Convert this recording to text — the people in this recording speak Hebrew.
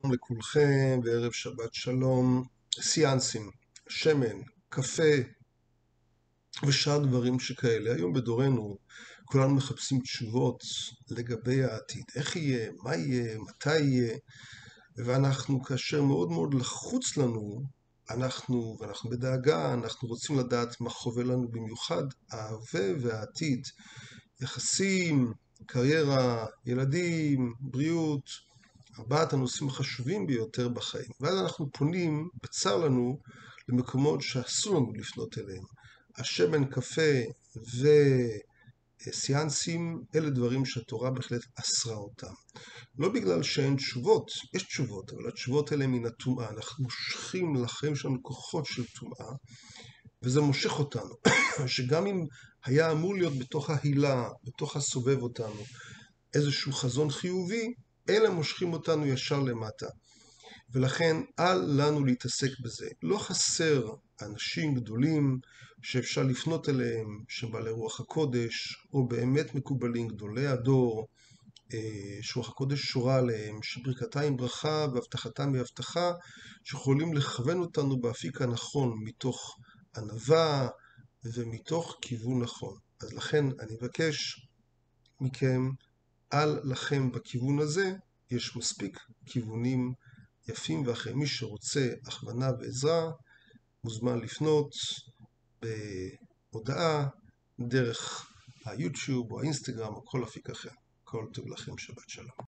לכולכם וערב שבת שלום. סיאנסים, שמן, קפה ושאר דברים שכאלה. היום בדורנו כולנו מחפשים תשובות לגבי העתיד. איך יהיה, מה יהיה, מתי יהיה, ואנחנו כאשר מאוד מאוד לחוץ לנו, אנחנו בדאגה, אנחנו רוצים לדעת מה חווה לנו במיוחד ההווה והעתיד. יחסים, קריירה, ילדים, בריאות, ארבעת הנושאים החשובים ביותר בחיים. ואז אנחנו פונים, בצר לנו, למקומות שאסור לנו לפנות אליהם. השמן, קפה וסיאנסים, אלה דברים שהתורה בהחלט אסרה אותם. לא בגלל שאין תשובות, יש תשובות, אבל התשובות האלה מן הטומאה. אנחנו מושכים לחיים שלנו כוחות של טומאה, וזה מושך אותנו. שגם אם היה אמור להיות בתוך ההילה, בתוך הסובב אותנו, איזשהו חזון חיובי, אלה מושכים אותנו ישר למטה. ולכן אל לנו להתעסק בזה. לא חסר אנשים גדולים שאפשר לפנות אליהם, שבעלי רוח הקודש, או באמת מקובלים גדולי הדור, שרוח הקודש שורה עליהם, שברכתה עם ברכה והבטחתם היא הבטחה, שיכולים לכוון אותנו באפיק הנכון, מתוך ענווה ומתוך כיוון נכון. אז לכן אני מבקש מכם, אל לכם בכיוון הזה, יש מספיק כיוונים יפים ואחרים. מי שרוצה הכוונה ועזרה, מוזמן לפנות בהודעה, דרך היוטיוב או האינסטגרם או כל אפיק אחר. כל טוב לכם, שבת שלום.